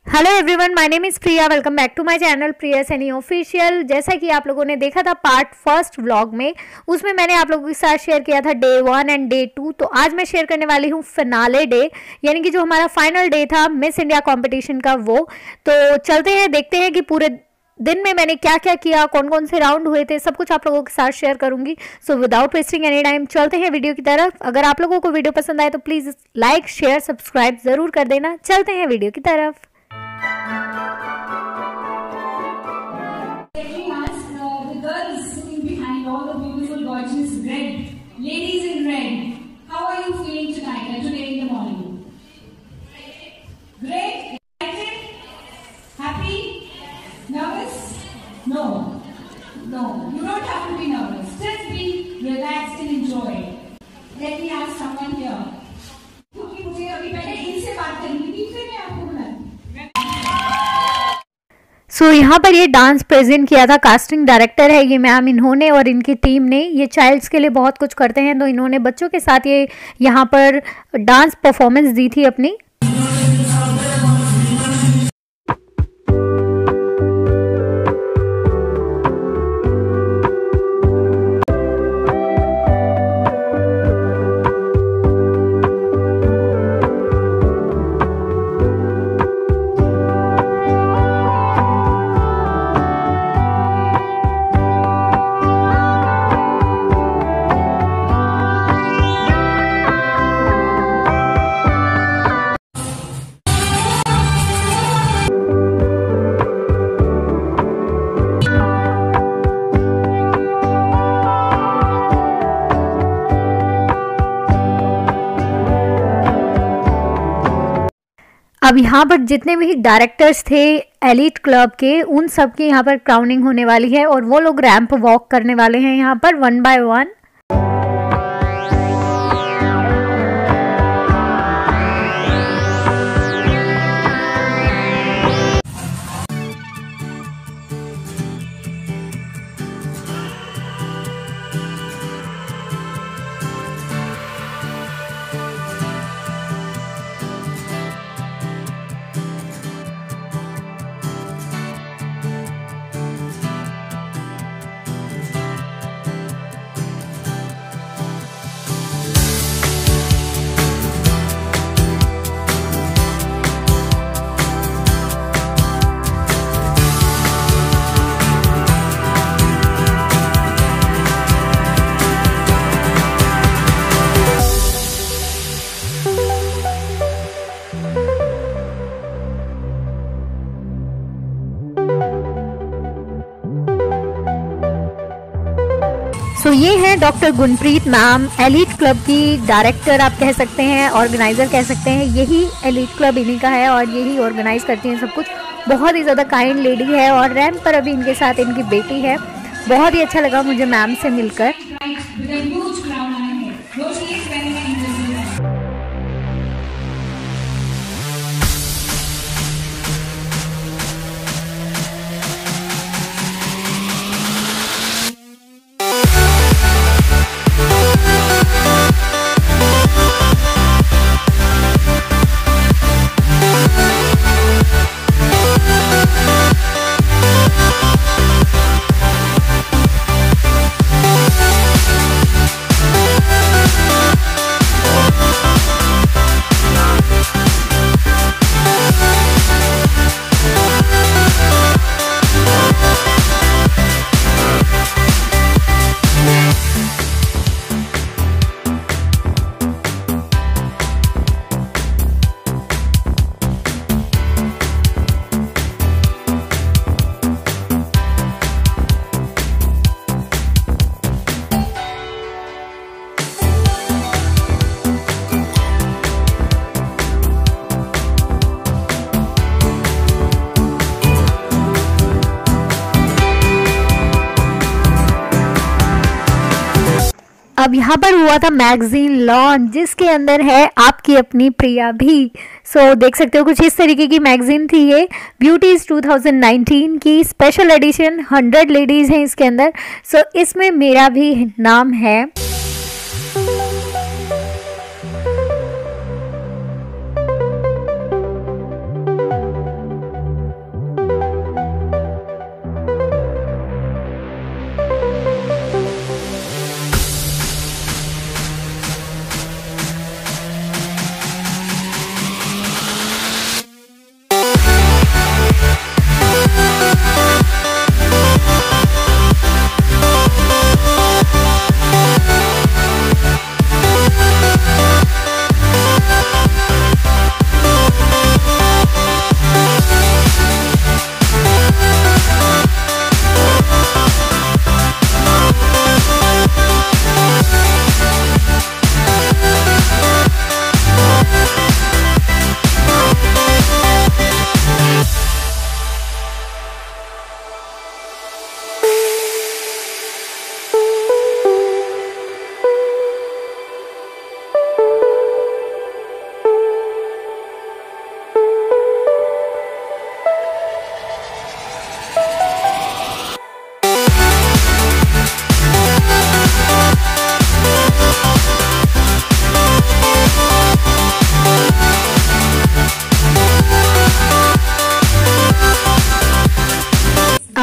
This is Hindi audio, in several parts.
Hello everyone, my name is Priya. Welcome back to my channel Priya Saini official. जैसा कि आप लोगों ने देखा था पार्ट फर्स्ट व्लॉग में, उसमें मैंने आप लोगों के साथ शेयर किया था डे 1 एंड डे 2। तो आज मैं शेयर करने वाली हूँ फिनाले डे, यानी कि जो हमारा फाइनल डे था मिस इंडिया कंपटीशन का वो। तो चलते हैं, देखते हैं कि पूरे दिन में मैंने क्या क्या किया, कौन कौन से राउंड हुए थे, सब कुछ आप लोगों के साथ शेयर करूंगी। So without wasting any time चलते हैं वीडियो की तरफ। अगर आप लोगों को वीडियो पसंद आए तो प्लीज़ लाइक शेयर सब्सक्राइब ज़रूर कर देना। चलते हैं वीडियो की तरफ। The girls sitting behind, all the beautiful, gorgeous red ladies in red. How are you feeling tonight and today in the morning? Great. Excited? Happy? Nervous? No. No. You don't have to be nervous. Just be relaxed and enjoy. Let me ask someone here. क्योंकि मुझे अभी पहले इनसे बात करनी थी, फिर मैं आपको बुलाऊंगी। सो यहाँ पर ये डांस प्रेजेंट किया था, कास्टिंग डायरेक्टर है ये मैम, इन्होंने और इनकी टीम ने। ये चाइल्ड्स के लिए बहुत कुछ करते हैं, तो इन्होंने बच्चों के साथ ये यहाँ पर डांस परफॉर्मेंस दी थी अपनी। अब यहाँ पर जितने भी डायरेक्टर्स थे एलीट क्लब के, उन सब की यहाँ पर क्राउनिंग होने वाली है और वो लोग रैंप वॉक करने वाले हैं यहाँ पर 1 by 1। तो ये है doctor Gunpreet ma'am, elite club की डायरेक्टर आप कह सकते हैं, ऑर्गेनाइज़र कह सकते हैं। यही एलीट क्लब इन्हीं का है और यही ऑर्गेनाइज करती हैं सब कुछ। बहुत ही ज़्यादा काइंड लेडी है और रैंप पर अभी इनके साथ इनकी बेटी है। बहुत ही अच्छा लगा मुझे मैम से मिलकर। अब यहाँ पर हुआ था मैगजीन लॉन्च, जिसके अंदर है आपकी अपनी प्रिया भी। सो देख सकते हो कुछ इस तरीके की मैगजीन थी ये, ब्यूटीज 2019 की स्पेशल एडिशन। 100 लेडीज़ हैं इसके अंदर। सो इसमें मेरा भी नाम है।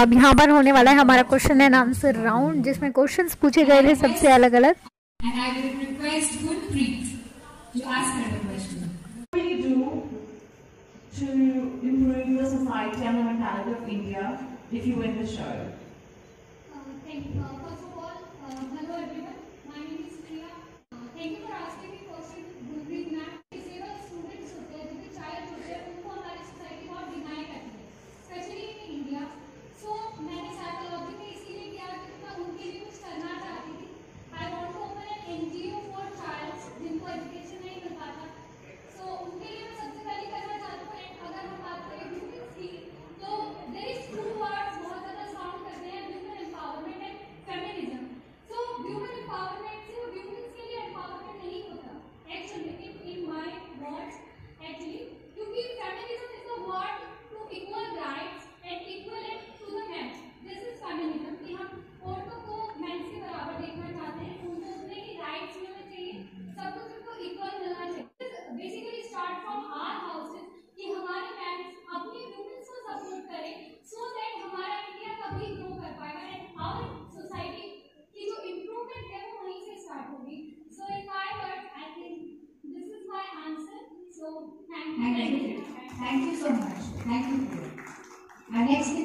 अब यहाँ पर होने वाला है हमारा क्वेश्चन एंड आंसर राउंड, जिसमें क्वेश्चंस पूछे गए थे सबसे अलग अलग। And I will request Gurpreet to ask her the question. What will you do to improve the society and the mentality of India if you win the show? Thank you. First of all, hello everyone. My name is Priya. Thank you for asking me question. Gurpreet ma'am, इससे जो students होते हैं, जो child होते हैं, उनको हमारी society बहुत deny करती है, especially in India. So मैंने psychology में इसीलिए किया क्योंकि मैं उनके लिए कुछ करना चाहती थी. I want to open an NGO for child जिनको education नहीं मिल पाता. So उनके लिए मैं सबसे पहले करना चाहती हूँ. And अगर हम बात करें women की, तो there is two words बहुत ज़्यादा sound करते हैं, women empowerment and feminism. So women empowerment से women के लिए empowerment नहीं होता. Actually, in my words, actually, क्योंकि feminism is the word to equal rights and equivalent to the men. This is feminism कि हम औरतों को men से बराबर देखना चाहते हैं, उनको उतने ही rights मिलने चाहिए, सब कुछ उनको equal मिलना चाहिए. Basically start from our houses कि हमारे men अपनी women को support करें, so that हमारा इंडिया तभी grow कर पाएगा and our society की जो improvement है वो वहीं से start होगी. So in my words, I think this is my answer. So thank you. Thank you. Thank you so much. Thank you. And next.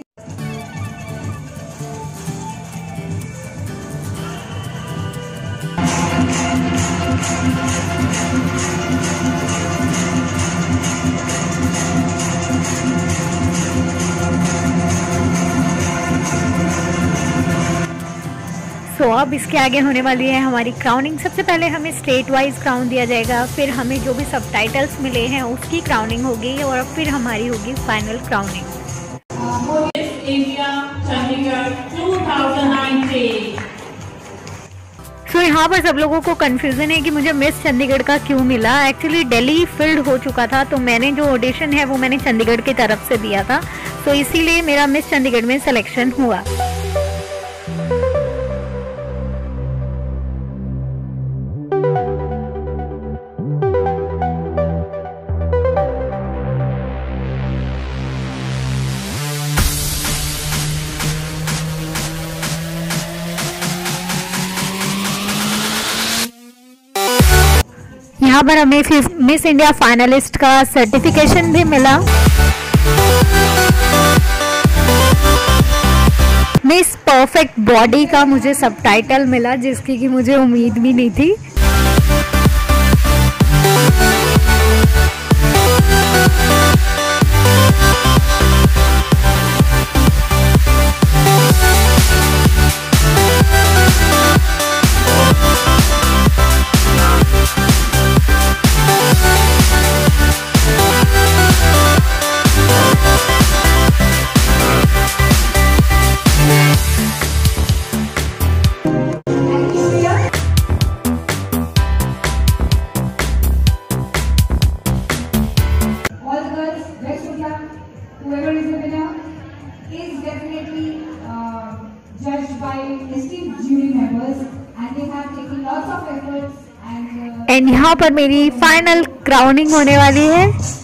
तो अब इसके आगे होने वाली है हमारी क्राउनिंग। सबसे पहले हमें स्टेट वाइज क्राउन दिया जाएगा, फिर हमें जो भी सबटाइटल्स मिले हैं उसकी क्राउनिंग होगी और फिर हमारी होगी फाइनल क्राउनिंग। India Chandigarh 2019. तो यहाँ पर सब लोगों को कंफ्यूजन है कि मुझे मिस चंडीगढ़ का क्यों मिला। एक्चुअली दिल्ली फिल्ड हो चुका था, तो मैंने जो ऑडिशन है वो मैंने चंडीगढ़ की तरफ से दिया था, तो इसीलिए मेरा मिस चंडीगढ़ में सिलेक्शन हुआ। यहाँ पर हमें मिस इंडिया फाइनलिस्ट का सर्टिफिकेशन भी मिला। मिस परफेक्ट बॉडी का मुझे सबटाइटल मिला, जिसकी कि मुझे उम्मीद भी नहीं थी। Whoever is the winner is definitely judged by esteemed jury members, and they have taken lots of efforts. And यहाँ पर मेरी फाइनल क्राउनिंग होने वाली है।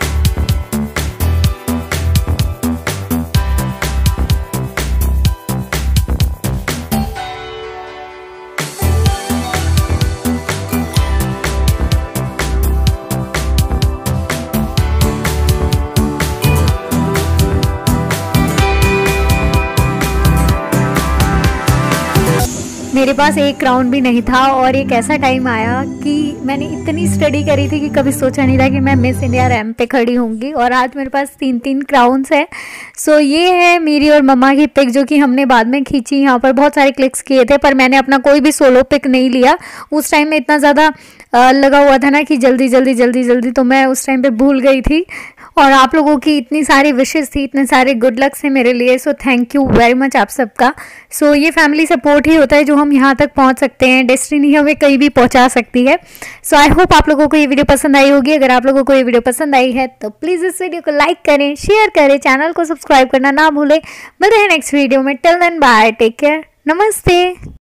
मेरे पास एक क्राउन भी नहीं था और एक ऐसा टाइम आया कि मैंने इतनी स्टडी करी थी कि कभी सोचा नहीं था कि मैं मिस इंडिया रैंप पे खड़ी होंगी, और आज मेरे पास 3 क्राउन्स हैं। सो ये है मेरी और मम्मा की पिक, जो कि हमने बाद में खींची। यहाँ पर बहुत सारे क्लिक्स किए थे, पर मैंने अपना कोई भी सोलो पिक नहीं लिया। उस टाइम में इतना ज़्यादा लगा हुआ था ना कि जल्दी, तो मैं उस टाइम पे भूल गई थी। और आप लोगों की इतनी सारी विशेस थी, इतने सारे गुड लक्स है मेरे लिए। So thank you very much आप सबका। सो ये फैमिली सपोर्ट ही होता है जो हम यहाँ तक पहुँच सकते हैं। डेस्टिनी हमें कहीं भी पहुँचा सकती है। सो आई होप आप लोगों को ये वीडियो पसंद आई होगी। अगर आप लोगों को ये वीडियो पसंद आई है तो प्लीज़ इस वीडियो को लाइक करें, शेयर करें, चैनल को सब्सक्राइब करना ना भूलें। मिलते हैं नेक्स्ट वीडियो में। Till then bye, take care, नमस्ते।